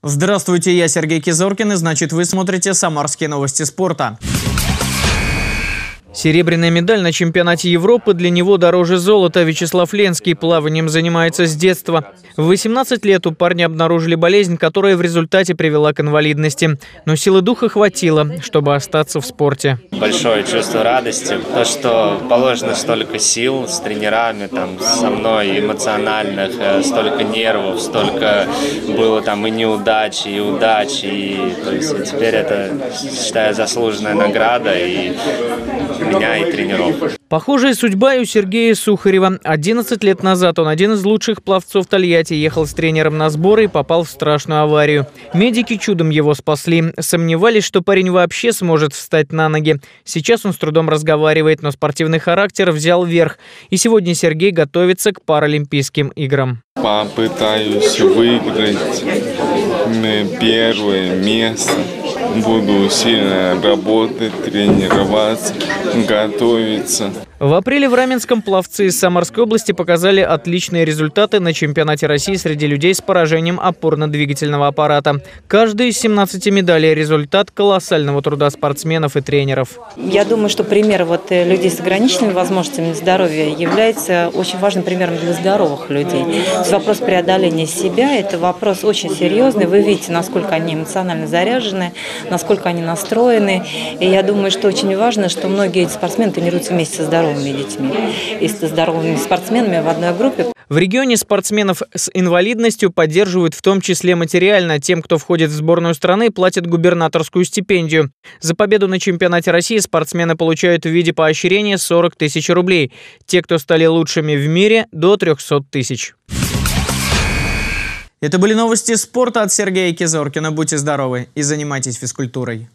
Здравствуйте, я Сергей Кизоркин, и значит вы смотрите «Самарские новости спорта». Серебряная медаль на чемпионате Европы для него дороже золота. Вячеслав Ленский плаванием занимается с детства. В 18 лет у парня обнаружили болезнь, которая в результате привела к инвалидности. Но силы духа хватило, чтобы остаться в спорте. Большое чувство радости. То, что положено столько сил с тренерами, со мной, эмоциональных, столько нервов, столько было и неудачи, и удачи. И теперь это, считаю, заслуженная награда и меня, и тренеров. Похожая судьба и у Сергея Сухарева. 11 лет назад он, один из лучших пловцов Тольятти, ехал с тренером на сборы и попал в страшную аварию. Медики чудом его спасли. Сомневались, что парень вообще сможет встать на ноги. Сейчас он с трудом разговаривает, но спортивный характер взял верх. И сегодня Сергей готовится к Паралимпийским играм. Попытаюсь выиграть первое место. Буду сильно работать, тренироваться, готовиться. В апреле в Раменском пловцы из Самарской области показали отличные результаты на чемпионате России среди людей с поражением опорно-двигательного аппарата. Каждая из 17 медалей – результат колоссального труда спортсменов и тренеров. Я думаю, что пример людей с ограниченными возможностями здоровья является очень важным примером для здоровых людей. Вопрос преодоления себя – это вопрос очень серьезный. Вы видите, насколько они эмоционально заряжены, насколько они настроены. И я думаю, что очень важно, что многие эти спортсмены тренируются вместе со здоровыми детьми и со здоровыми спортсменами в одной группе. В регионе спортсменов с инвалидностью поддерживают в том числе материально. Тем, кто входит в сборную страны, платят губернаторскую стипендию. За победу на чемпионате России спортсмены получают в виде поощрения 40 тысяч рублей. Те, кто стали лучшими в мире, до 300 тысяч. Это были новости спорта от Сергея Кизоркина. Будьте здоровы и занимайтесь физкультурой.